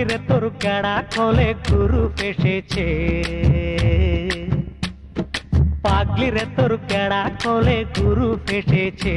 রে তোর কেড়া কলে গুরু এসেছে, পাগলি রে তোর কেড়া কলে গুরু এসেছে।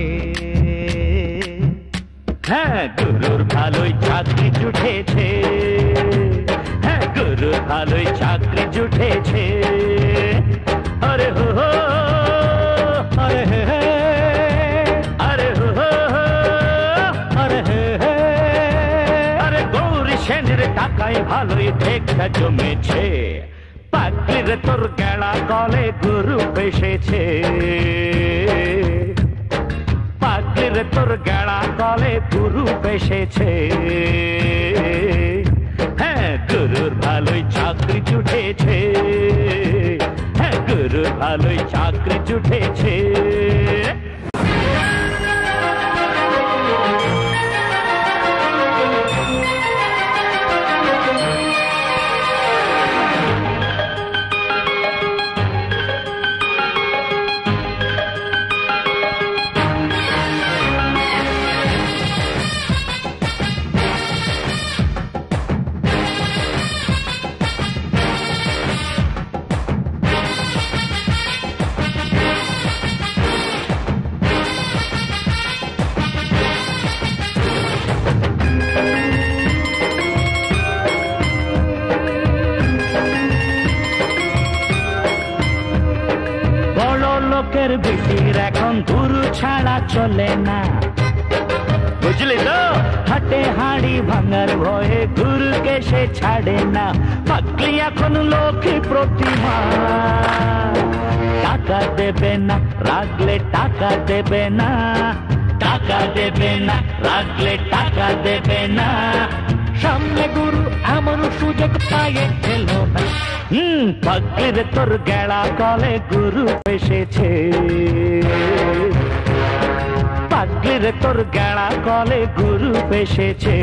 হ্যাঁ গুরুর ভালোই চাকরি জুটেছে, হ্যাঁ গুরুর ভালোই চাকরি জুটেছে। আরে হো হো, আরে হে হে, আরে হো হো, আরে হে হে, আরে গৌরী সেনের টাকায় ভালোই দেখা জমেছে, পাগলির তোর গেড়া কলে গুরু এসেছে, পাগলির তোর গেড়া কলে গুরু এসেছে। হ্যাঁ গুরুর ভালোই চাকরি জুটেছে, হ্যাঁ গুরুর ভালোই চাকরি জুটেছে। লোকের বিটির এখন গুরু ছাড়া চলে না, বুঝলি তো? হাটে হাড়ি ভাঙার ভয়ে গুরুকে সে ছাড়ে না, পাগলি এখন লক্ষ্মী প্রতিমা। টাকা দেবে না রাখলে টাকা দেবে না, টাকা দেবে না রাখলে টাকা দেবে না, সামনে গুরু এমন সুযোগ পায়ে এলো না। পাগলির তোর গেড়া কলে গুরু এসেছে, পাগলির তোর গেড়া কলে গুরু এসেছে।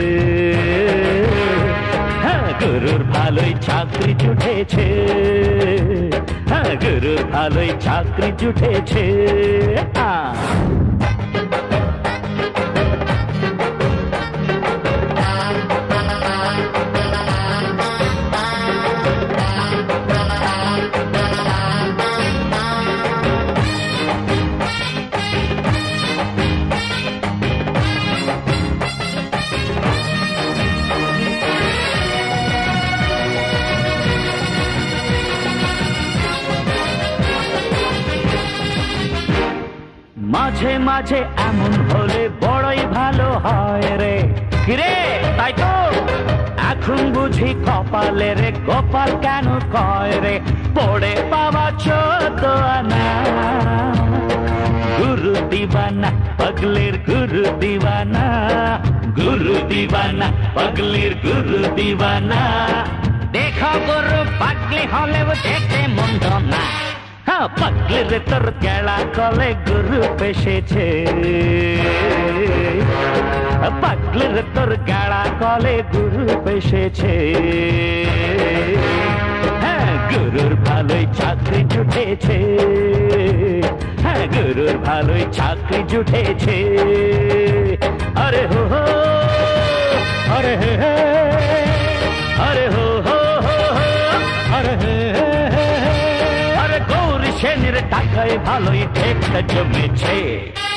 হ্যাঁ গুরুর ভালোই চাকরি জুটেছে, হ্যাঁ গুরুর ভালোই চাকরি জুটেছে। মাঝে মাঝে এমন হলে বড়ই ভালো হয় রে, কিরে তাই তো? এখন বুঝি কপালে রে গোপাল কেন কয় রে, পড়ে পাওয়া 14 আনা। গুরু দিবানা পাগলির গুরু দিবানা, গুরু দিবানা পাগলির গুরু দিবানা। দেখো গুরু পাগলি হলেও দেখতে মন্দ না, পাগলির তোর গেড়া কলে গুরু এসেছে, পাগলির তোর গেড়া কলে গুরু এসেছে। হ্যাঁ গুরুর ভালোই চাকরি জুটেছে, হ্যাঁ গুরুর ভালোই চাকরি জুটেছে। আরে হো হো, আরে হে হে, আরে হো হো, আরে হে হে, সেনের টাকায় ভালোই একটা জমেছে।